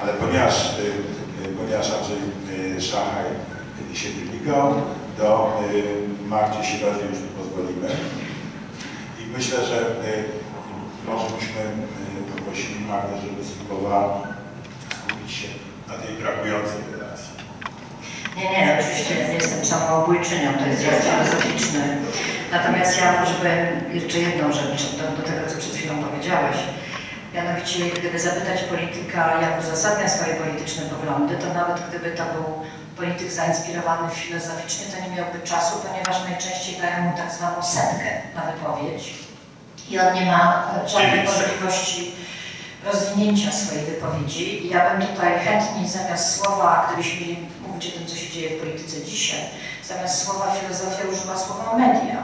Ale ponieważ Andrzej Szachaj się wymigał, to Marcie Sierodzie już pozwolimy. I myślę, że może byśmy poprosili Magdę, żeby spróbowała skupić się na tej brakującej relacji. Nie, oczywiście nie jestem samobójczynią, to jest dział filozoficzny. Natomiast ja może powiem jeszcze jedną rzecz do tego, co przed chwilą powiedziałeś. Mianowicie, gdyby zapytać polityka, jak uzasadnia swoje polityczne poglądy, to nawet gdyby to był polityk zainspirowany filozoficznie, to nie miałby czasu, ponieważ najczęściej dają mu tak zwaną setkę na wypowiedź. I on nie ma żadnej możliwości rozwinięcia swojej wypowiedzi. I ja bym tutaj chętniej zamiast słowa, gdybyśmy mieli mówić o tym, co się dzieje w polityce dzisiaj, zamiast słowa filozofia używa słowa media.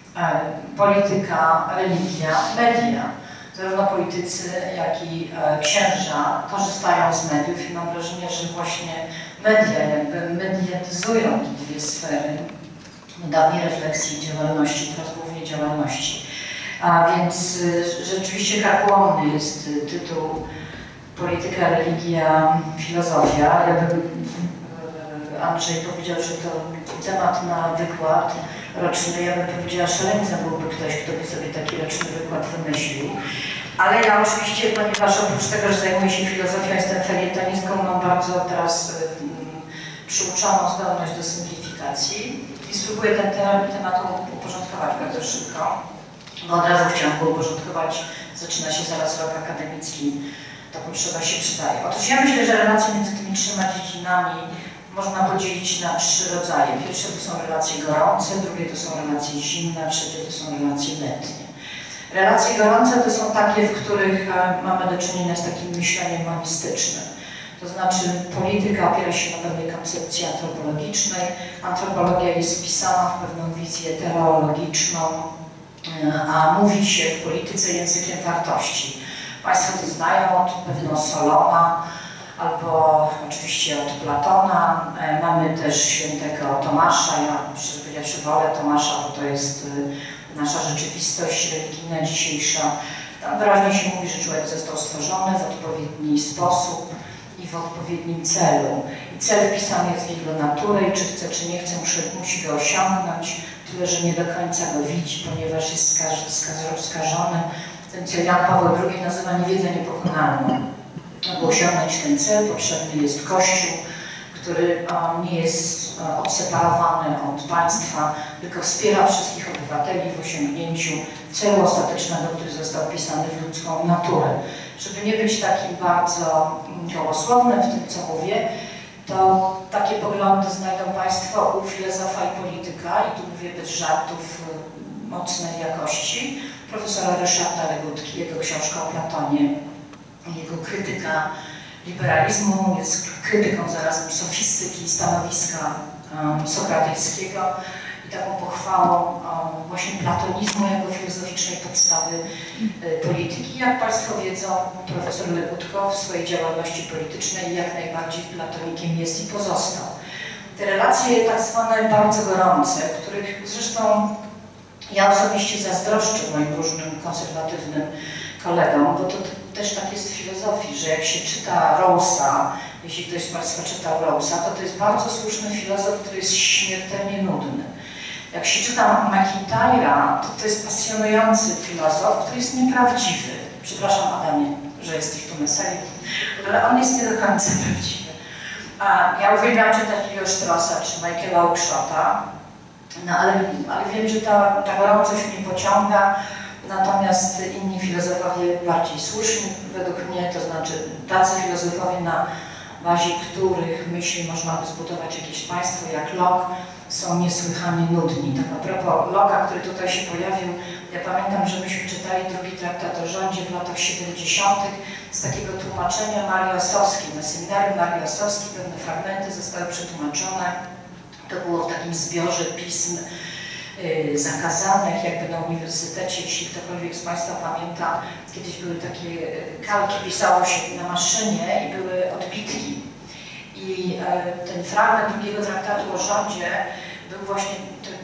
Polityka, religia, media. Zarówno politycy, jak i księża korzystają z mediów i mam wrażenie, że właśnie media jakby mediatyzują te dwie sfery dawniej refleksji działalności, teraz głównie działalności. A więc rzeczywiście karkołomny jest tytuł Polityka, religia, filozofia. Ja bym, Andrzej powiedział, że to temat na wykład roczny. Ja bym powiedziała, szaleńca byłby ktoś, kto by sobie taki roczny wykład wymyślił. Ale ja oczywiście, ponieważ oprócz tego, że zajmuję się filozofią, jestem felietonistką, mam bardzo teraz przyuczoną zdolność do simplifikacji i spróbuję ten temat uporządkować bardzo szybko. Bo od razu chciałam go uporządkować, zaczyna się zaraz rok akademicki, ta potrzeba się przydaje. Otóż ja myślę, że relacje między tymi trzema dziedzinami można podzielić na trzy rodzaje. Pierwsze to są relacje gorące, drugie to są relacje zimne, a trzecie to są relacje letnie. Relacje gorące to są takie, w których mamy do czynienia z takim myśleniem monistycznym. To znaczy polityka opiera się na pewnej koncepcji antropologicznej. Antropologia jest wpisana w pewną wizję teologiczną, a mówi się w polityce językiem wartości. Państwo to znają od pewnego Solona, albo oczywiście od Platona. Mamy też świętego Tomasza. Ja, szczerze powiedziawszy, wolę Tomasza, bo to jest nasza rzeczywistość religijna dzisiejsza. Tam wyraźnie się mówi, że człowiek został stworzony w odpowiedni sposób i w odpowiednim celu. I cel wpisany jest w jego naturę i czy chce, czy nie chce, musi go osiągnąć. Tyle, że nie do końca go widzi, ponieważ jest skażony tym, co Jan Paweł II nazywa niewiedzę niepokonalną. Aby osiągnąć ten cel, potrzebny jest Kościół, który nie jest odseparowany od państwa, tylko wspiera wszystkich obywateli w osiągnięciu celu ostatecznego, który został wpisany w ludzką naturę. Żeby nie być takim bardzo gołosłownym w tym, co mówię, to takie poglądy znajdą Państwo u filozofa i polityka, i tu mówię bez żartów mocnej jakości, profesora Ryszarda Legutki, jego książka o Platonie, jego krytyka liberalizmu, jest krytyką zarazem sofistyki, stanowiska sokratyjskiego i taką pochwałą właśnie platonizmu jako filozoficznej podstawy polityki. Jak Państwo wiedzą, profesor Legutko w swojej działalności politycznej jak najbardziej platonikiem jest i pozostał. Te relacje tak zwane bardzo gorące, których zresztą ja osobiście zazdroszczę moim różnym konserwatywnym kolegom, bo to też tak jest w filozofii, że jak się czyta Rawlsa, jeśli ktoś z Państwa czytał Rawlsa, to jest bardzo słuszny filozof, który jest śmiertelnie nudny. Jak się czyta McIntyre'a, to jest pasjonujący filozof, który jest nieprawdziwy. Przepraszam, Adamie, że jesteś tu na sali, ale on jest nie do końca prawdziwy. Ja uwielbiam czytać Leo Straussa czy Michaela Oakeshotta, no ale wiem, że ta gorącość mnie pociąga, natomiast inni filozofowie bardziej słuszni według mnie, to znaczy tacy filozofowie, na bazie których myśli można by zbudować jakieś państwo, jak Locke, są niesłychanie nudni. Tak a propos Locke'a, który tutaj się pojawił, ja pamiętam, że myśmy czytali drugi traktat o rządzie w latach 70. z takiego tłumaczenia Marii Ossowskiej. Na seminarium Marii Ossowskiej pewne fragmenty zostały przetłumaczone. To było w takim zbiorze pism zakazanych, jakby na uniwersytecie, jeśli ktokolwiek z Państwa pamięta, kiedyś były takie kalki, pisało się na maszynie i były odbitki. I ten fragment drugiego traktatu o rządzie był właśnie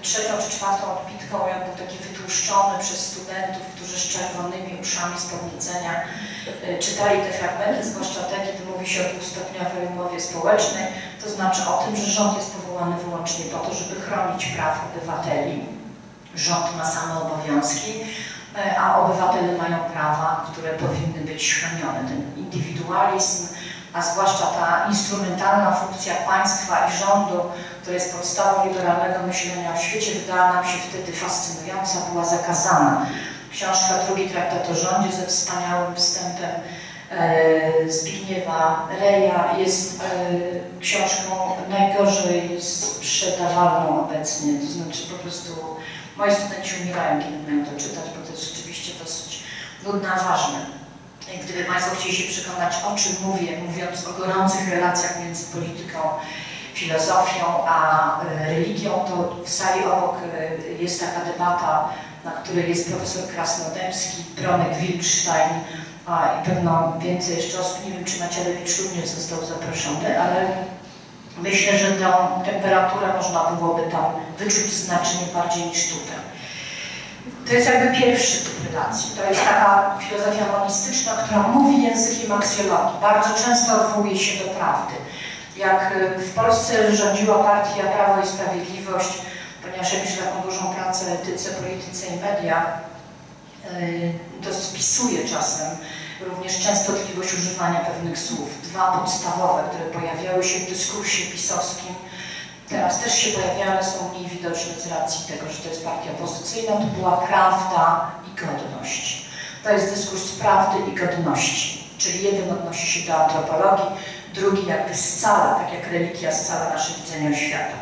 trzecią czy czwartą odbitką, jak był taki wytłuszczony przez studentów, którzy z czerwonymi uszami z podniecenia czytali te fragmenty, zwłaszcza te, kiedy mówi się o dwustopniowej umowie społecznej, to znaczy o tym, że rząd jest powołany wyłącznie po to, żeby chronić praw obywateli. Rząd ma same obowiązki, a obywatele mają prawa, które powinny być chronione. Ten indywidualizm, a zwłaszcza ta instrumentalna funkcja państwa i rządu, która jest podstawą liberalnego myślenia o świecie, wydała nam się wtedy fascynująca, była zakazana. Książka Drugi traktat o rządzie ze wspaniałym wstępem Zbigniewa Reja jest książką najgorzej sprzedawalną obecnie, to znaczy po prostu moi studenci umierają, kiedy mają to czytać, bo to jest rzeczywiście dosyć nudne, a ważne. Gdyby Państwo chcieli się przekonać, o czym mówię, mówiąc o gorących relacjach między polityką, filozofią a religią, to w sali obok jest taka debata, na której jest profesor Krasnodębski, Bronek Wilczstein i pewno więcej jeszcze osób. Nie wiem, czy Macierewicz również został zaproszony, ale myślę, że tę temperaturę można byłoby tam wyczuć znacznie bardziej niż tutaj. To jest jakby pierwszy typ relacji. To jest taka filozofia monistyczna, która mówi językiem aksjologii. Bardzo często odwołuje się do prawdy. Jak w Polsce rządziła partia Prawo i Sprawiedliwość, ponieważ ja piszę taką dużą pracę o etyce, polityce i mediach, to spisuje czasem również częstotliwość używania pewnych słów. Dwa podstawowe, które pojawiały się w dyskursie pisowskim, teraz też się pojawiają, ale są mniej widoczne z racji tego, że to jest partia opozycyjna, to była prawda i godność. To jest dyskurs prawdy i godności, czyli jeden odnosi się do antropologii, drugi jakby scala, tak jak religia scala nasze widzenie świata.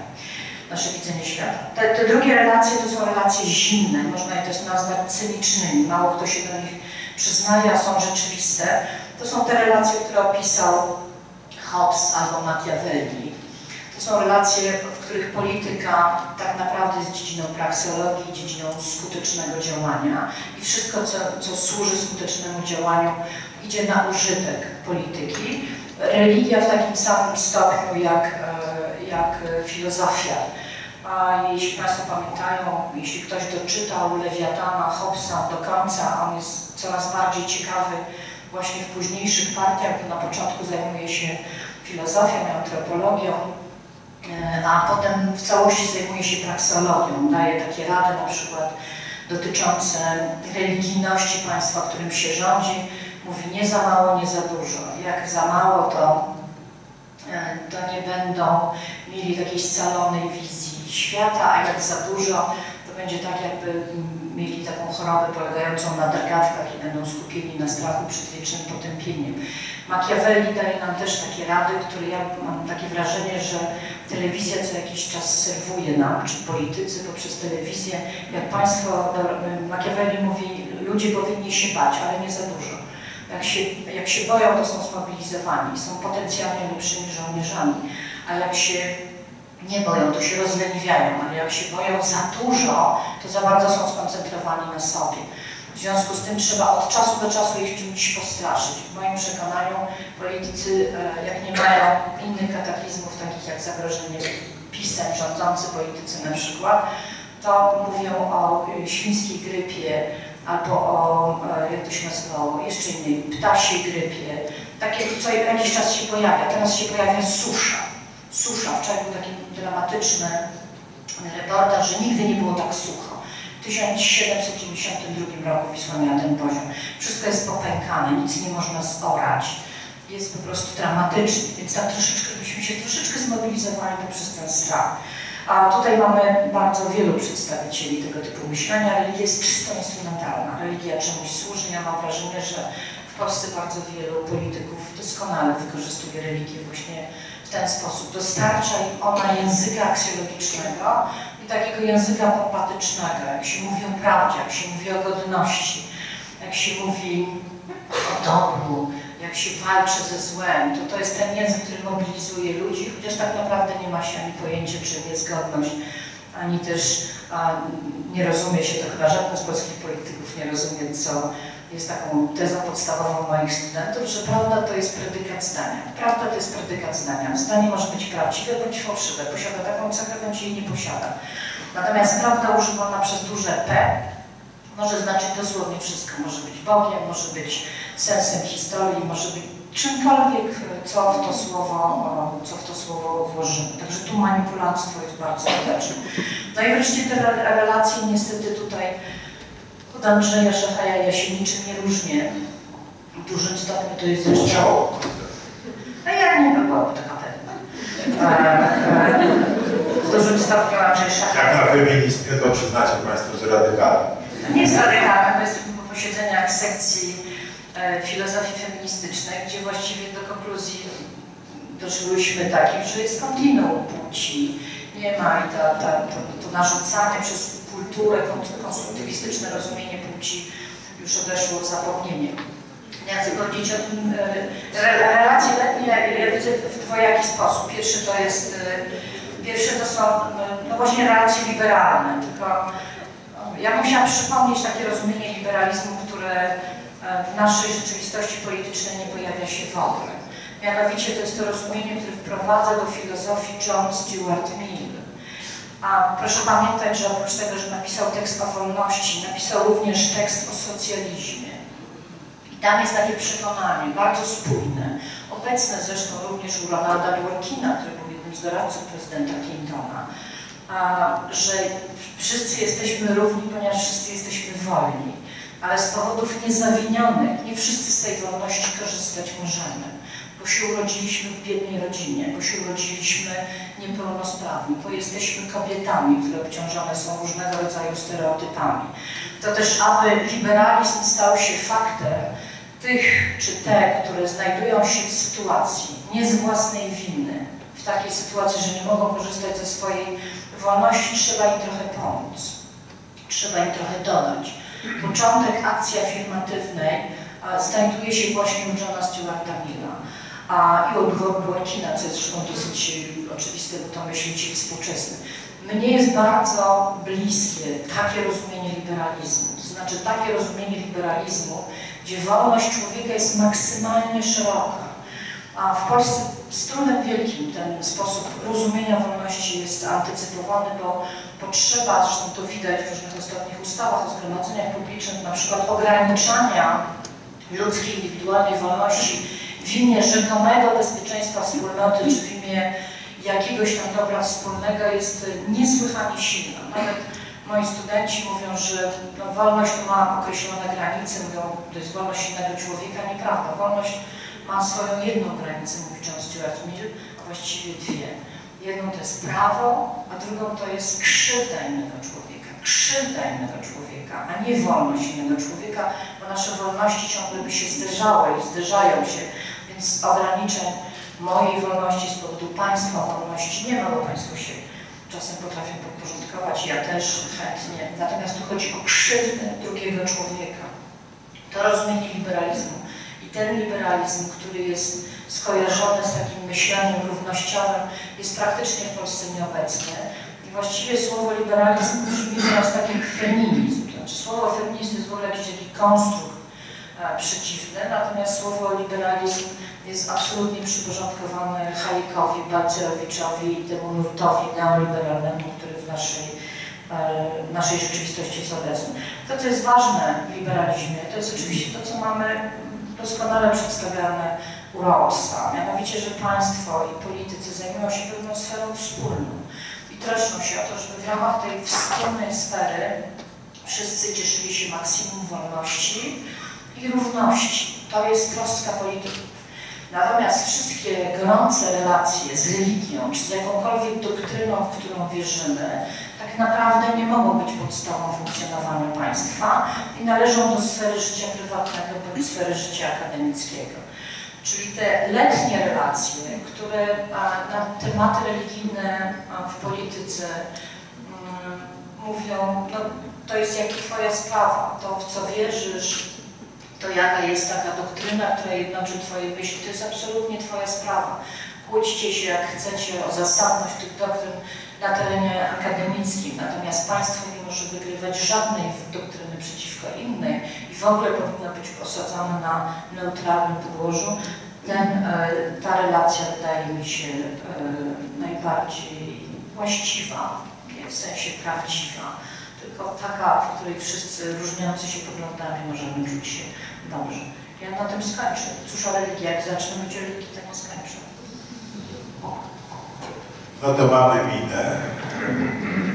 Te drugie relacje to są relacje zimne, można je też nazwać cynicznymi, mało kto się do nich przyznaje, a są rzeczywiste. To są te relacje, które opisał Hobbes albo Machiavelli. To są relacje, w których polityka tak naprawdę jest dziedziną prakseologii, dziedziną skutecznego działania i wszystko, co służy skutecznemu działaniu, idzie na użytek polityki. Religia w takim samym stopniu jak filozofia. A jeśli Państwo pamiętają, jeśli ktoś doczytał Lewiatana, Hobbesa do końca, on jest coraz bardziej ciekawy właśnie w późniejszych partiach, bo na początku zajmuje się filozofią i antropologią, a potem w całości zajmuje się prakseologią. Daje takie rady na przykład dotyczące religijności państwa, którym się rządzi. Mówi nie za mało, nie za dużo. Jak za mało, to nie będą mieli takiej scalonej wizji świata, a jak za dużo, to będzie tak, jakby mieli taką chorobę polegającą na drgawkach i będą skupieni na strachu przed wiecznym potępieniem. Machiavelli daje nam też takie rady, które ja mam takie wrażenie, że telewizja co jakiś czas serwuje nam, czy politycy poprzez telewizję. Jak Państwo, Machiavelli mówi, ludzie powinni się bać, ale nie za dużo. Jak się boją, to są zmobilizowani, są potencjalnie lepszymi żołnierzami, a jak się nie boją, to się rozleniwiają, ale jak się boją za dużo, to za bardzo są skoncentrowani na sobie. W związku z tym trzeba od czasu do czasu ich czymś postraszyć. W moim przekonaniu politycy, jak nie mają innych kataklizmów, takich jak zagrożenie PiS-em, rządzący politycy na przykład, to mówią o świńskiej grypie, albo o, jak to się nazywało, jeszcze innej, ptasiej grypie. Takie, co jakiś czas się pojawia. Teraz się pojawia susza. Susza. Wczoraj był taki dramatyczny reportaż, że nigdy nie było tak sucho. W 1792 roku Wisła miała ten poziom. Wszystko jest popękane, nic nie można zorać. Jest po prostu dramatyczny, więc tam byśmy się troszeczkę zmobilizowali poprzez ten strach. A tutaj mamy bardzo wielu przedstawicieli tego typu myślenia. Religia jest czysto instrumentalna. Religia czemuś służy. Ja mam wrażenie, że w Polsce bardzo wielu polityków doskonale wykorzystuje religię właśnie w ten sposób. Dostarcza im ona języka aksjologicznego i takiego języka pompatycznego. Jak się mówi o prawdzie, jak się mówi o godności, jak się mówi o dobru, jak się walczy ze złem, to jest ten język, który mobilizuje ludzi, chociaż tak naprawdę nie ma się ani pojęcia, czym jest godność, ani też nie rozumie się, to chyba żaden z polskich polityków nie rozumie, co jest taką tezą podstawową moich studentów, że prawda to jest predykat zdania. Prawda to jest predykat zdania. Zdanie może być prawdziwe bądź fałszywe, posiada taką cechę, bądź jej nie posiada. Natomiast prawda używana przez duże P może znaczyć dosłownie wszystko. Może być Bogiem, może być sensem historii, może być czymkolwiek, co w to słowo włożymy. Także tu manipulanstwo jest bardzo widoczne. No i wreszcie te relacje niestety tutaj od Andrzeja Szachaja Jasieniczym nie różnie. W dużym stopniu to jest zresztą... No jak nie byłoby taka pewna. W dużym stopniu Andrzej Szachaj... Jak na feministkę to przyznacie Państwo, że radykalne. To nie jest radykalne, to jest po posiedzeniach sekcji filozofii feministycznej, gdzie właściwie do konkluzji doszłyśmy takich, że jest kontinuum płci, nie ma i to narzucanie przez kulturę, konstruktywistyczne rozumienie płci już odeszło w zapomnienie. Jak powiedzieć o tym, relacje letnie ja widzę w dwojaki sposób. Pierwsze to są no właśnie relacje liberalne, tylko ja musiałam przypomnieć takie rozumienie liberalizmu, które w naszej rzeczywistości politycznej nie pojawia się w ogóle. Mianowicie to jest to rozumienie, które wprowadza do filozofii John Stuart Mill. A proszę pamiętać, że oprócz tego, że napisał tekst o wolności, napisał również tekst o socjalizmie. I tam jest takie przekonanie, bardzo spójne, obecne zresztą również u Ronalda Dworkina, który był jednym z doradców prezydenta Clintona, że wszyscy jesteśmy równi, ponieważ wszyscy jesteśmy wolni, ale z powodów niezawinionych nie wszyscy z tej wolności korzystać możemy, bo się urodziliśmy w biednej rodzinie, bo się urodziliśmy niepełnosprawni, bo jesteśmy kobietami, które obciążone są różnego rodzaju stereotypami. To też, aby liberalizm stał się faktem tych czy te, które znajdują się w sytuacji nie z własnej winy, w takiej sytuacji, że nie mogą korzystać ze swojej wolności, trzeba im trochę pomóc, trzeba im trochę dodać. Początek akcji afirmatywnej znajduje się właśnie u Johna Stuarta Milla i u Dworkina, co jest zresztą dosyć oczywiste, bo to myśliciel współczesny. Mnie jest bardzo bliskie takie rozumienie liberalizmu, to znaczy takie rozumienie liberalizmu, gdzie wolność człowieka jest maksymalnie szeroka. A w Polsce z trudem wielkim ten sposób rozumienia wolności jest antycypowany, bo potrzeba, zresztą to widać w różnych ostatnich ustawach o zgromadzeniach publicznych, na przykład ograniczania ludzkiej indywidualnej wolności w imię rzekomego bezpieczeństwa wspólnoty, czy w imię jakiegoś tam dobra wspólnego jest niesłychanie silna. Nawet moi studenci mówią, że no, wolność ma określone granice, mówią, to jest wolność innego człowieka. Nieprawda. Wolność ma swoją jedną granicę, mówi John Stuart Mill, a właściwie dwie. Jedną to jest prawo, a drugą to jest krzywda innego człowieka. Krzywda innego człowieka, a nie wolność innego człowieka, bo nasze wolności ciągle by się zderzały i zderzają się, więc ograniczeń mojej wolności z powodu państwa wolności nie ma, bo państwo się czasem potrafią podporządkować, ja też chętnie. Natomiast tu chodzi o krzywdę drugiego człowieka. To rozumienie liberalizmu. I ten liberalizm, który jest skojarzony z takim myśleniem równościowym, jest praktycznie w Polsce nieobecny. I właściwie słowo liberalizm brzmi teraz tak jak feminizm. To znaczy słowo feminizm jest w ogóle jakiś taki konstrukt przeciwny, natomiast słowo liberalizm jest absolutnie przyporządkowane Hayeckowi, Balcerowiczowi i temu nurtowi neoliberalnemu, który w naszej rzeczywistości jest obecny. To, co jest ważne w liberalizmie, to jest oczywiście to, co mamy doskonale przedstawiane u Rawlsa, mianowicie, że państwo i politycy zajmują się pewną sferą wspólną i troszczą się o to, żeby w ramach tej wspólnej sfery wszyscy cieszyli się maksimum wolności i równości. To jest troska polityków. Natomiast wszystkie gorące relacje z religią, czy z jakąkolwiek doktryną, w którą wierzymy, tak naprawdę nie mogą być podstawą funkcjonowania państwa i należą do sfery życia prywatnego bądź sfery życia akademickiego. Czyli te letnie relacje, które na tematy religijne w polityce mówią, no, to jest jak twoja sprawa, to w co wierzysz, to jaka jest taka doktryna, która jednoczy twoje myśli, to jest absolutnie twoja sprawa. Kłóćcie się jak chcecie o zasadność tych doktryn na terenie akademickim, natomiast państwo nie może wygrywać żadnej doktryny przeciwko innej i w ogóle powinno być osadzone na neutralnym podłożu. Ta relacja wydaje mi się najbardziej właściwa nie w sensie prawdziwa, tylko taka, w której wszyscy różniący się poglądami możemy czuć się dobrze. Ja na tym skończę. Cóż o religii, jak zacznę być o religii, to nie skończę. No to mamy minę.